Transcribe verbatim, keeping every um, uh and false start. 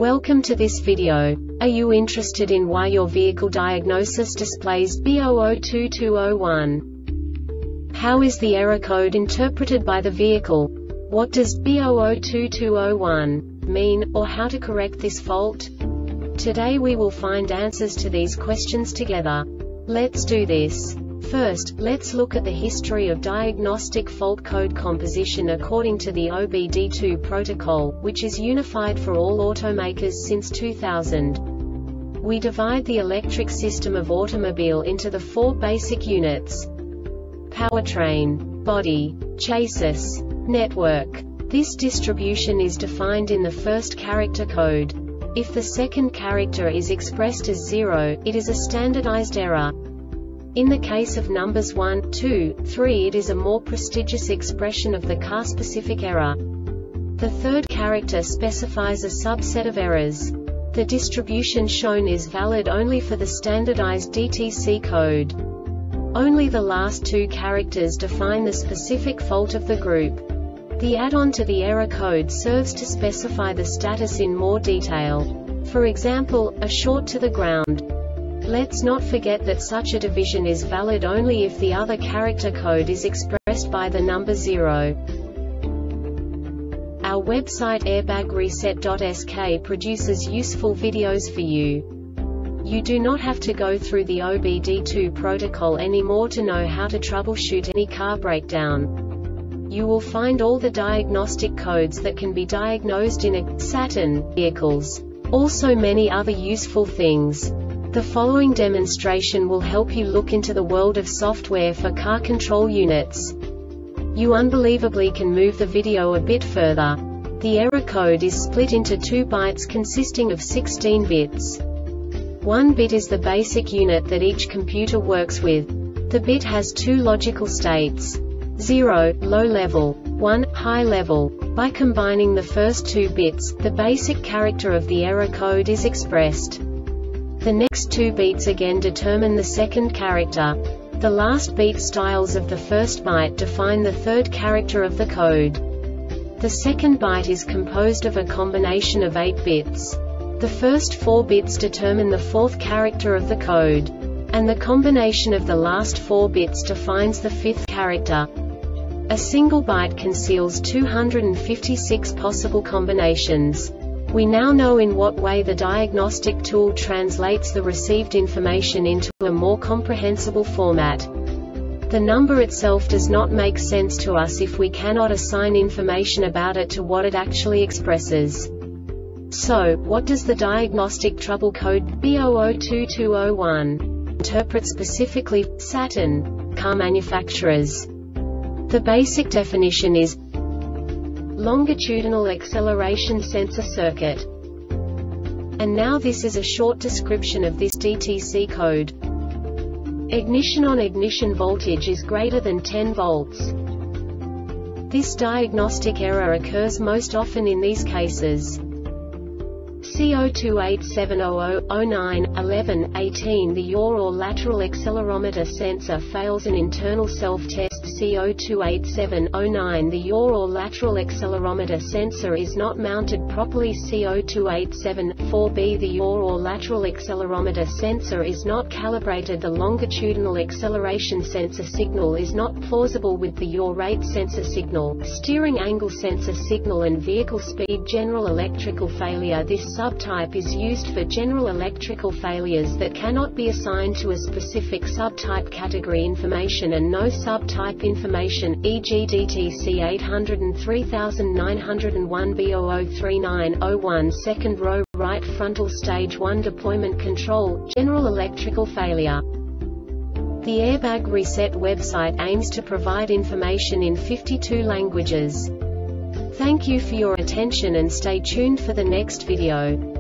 Welcome to this video. Are you interested in why your vehicle diagnosis displays B zero zero two two zero one? How is the error code interpreted by the vehicle? What does B zero zero two two zero one mean, or how to correct this fault? Today we will find answers to these questions together. Let's do this. First, let's look at the history of diagnostic fault code composition according to the O B D two protocol, which is unified for all automakers since two thousand. We divide the electric system of automobile into the four basic units: powertrain, body, chassis, network. This distribution is defined in the first character code. If the second character is expressed as zero, it is a standardized error. In the case of numbers one, two, three, it is a more prestigious expression of the car-specific error. The third character specifies a subset of errors. The distribution shown is valid only for the standardized D T C code. Only the last two characters define the specific fault of the group. The add-on to the error code serves to specify the status in more detail. For example, a short to the ground. Let's not forget that such a division is valid only if the other character code is expressed by the number zero. Our website airbag reset dot S K produces useful videos for you. You do not have to go through the O B D two protocol anymore to know how to troubleshoot any car breakdown. You will find all the diagnostic codes that can be diagnosed in a Saturn vehicles. Also many other useful things. The following demonstration will help you look into the world of software for car control units. You unbelievably can move the video a bit further. The error code is split into two bytes consisting of sixteen bits. One bit is the basic unit that each computer works with. The bit has two logical states: zero, low level, one, high level. By combining the first two bits, the basic character of the error code is expressed. The next two beats again determine the second character. The last beat styles of the first byte define the third character of the code. The second byte is composed of a combination of eight bits. The first four bits determine the fourth character of the code. And the combination of the last four bits defines the fifth character. A single byte conceals two hundred fifty-six possible combinations. We now know in what way the diagnostic tool translates the received information into a more comprehensible format. The number itself does not make sense to us if we cannot assign information about it to what it actually expresses. So, what does the diagnostic trouble code B zero zero two two zero one interpret specifically for Saturn car manufacturers? The basic definition is longitudinal acceleration sensor circuit. And now this is a short description of this D T C code. Ignition on ignition voltage is greater than ten volts. This diagnostic error occurs most often in these cases: C zero two eight seven zero zero zero nine eleven eighteen. The yaw or lateral accelerometer sensor fails an internal self-test. C zero two eight seven zero nine. The yaw or lateral accelerometer sensor is not mounted properly. C zero two eight seven four B. The yaw or lateral accelerometer sensor is not calibrated. The longitudinal acceleration sensor signal is not plausible with the yaw rate sensor signal, steering angle sensor signal, and vehicle speed. General electrical failure. This subtype is used for general electrical failures that cannot be assigned to a specific subtype category information and no subtype information, for example D T C eight oh three nine oh one B zero zero three nine zero one. Second row, right frontal stage one deployment control, general electrical failure. The Airbag Reset website aims to provide information in fifty-two languages. Thank you for your attention and stay tuned for the next video.